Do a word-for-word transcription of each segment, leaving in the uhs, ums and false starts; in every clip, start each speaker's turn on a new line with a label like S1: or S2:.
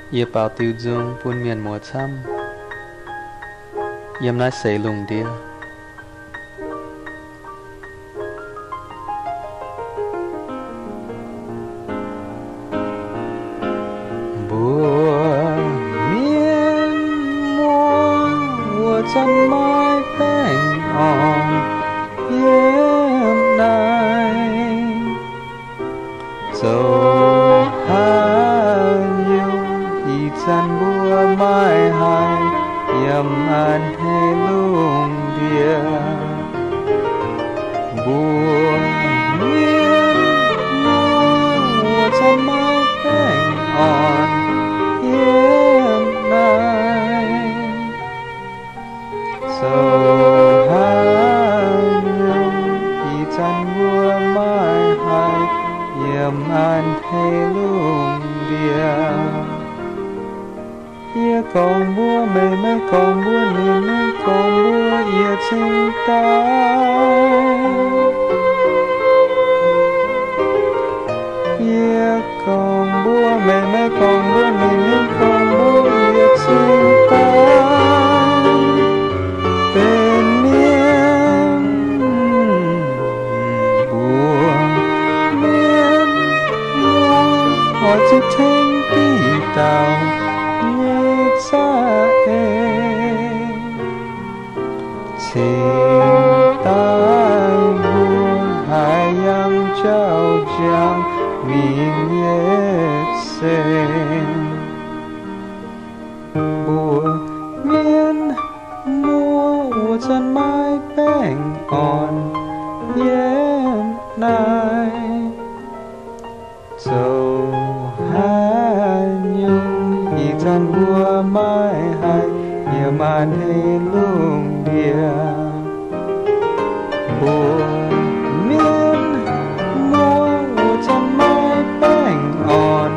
S1: Ia bao tiêu dung buôn miền mùa trăm Yếm nói xây lùng đĩa Bùa miền mùa mùa chân mai bánh hòn Yếm này Dẫu hát nhiều ý chân bùa mai hai Yếm an hê lùng đĩa Bùa miền mùa chân mai bánh hòn Yếm này Dẫu hát nhiều ý chân bùa mai hai Yếm an hê lùng đĩa Ia còn búa mê mê còn búa niềm mê còn búa ia chính ta Ia còn búa mê mê còn búa niềm mê còn búa ia chính ta Tên miên búa miên mua hỏi chữ thanh tí tàu xa em Tình tai buồn hai yang trao giang mình nhét xem Bùa miên mua ua chân mai bánh on Yếm này Dẫu hai nhung ý chân bùa mai hai Yếm an hê lùng đĩa Bùa miên mua ua chân mai bánh on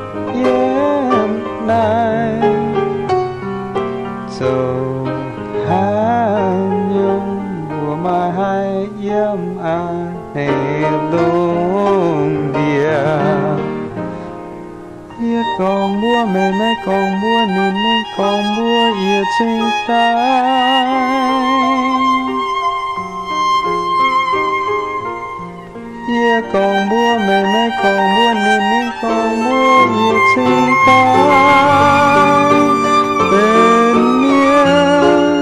S1: Yếm này Dẫu hai nhung bùa mai hai Yếm an hê lùng đĩa Ia còn búa mê mê còn búa nín nín còn búa ia chính tay Ia còn búa mê mê còn búa nín nín còn búa ia chính tay Bên miên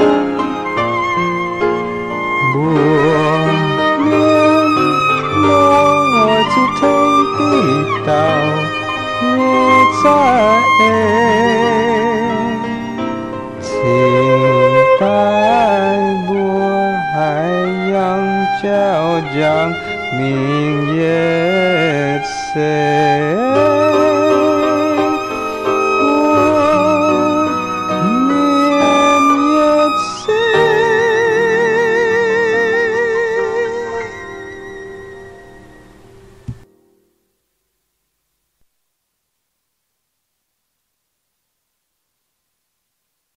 S1: bùa miên mô ngồi chữ thanh tí tàu Nhét xa em Tình tai bùa hai yang trao giang mình nhét xem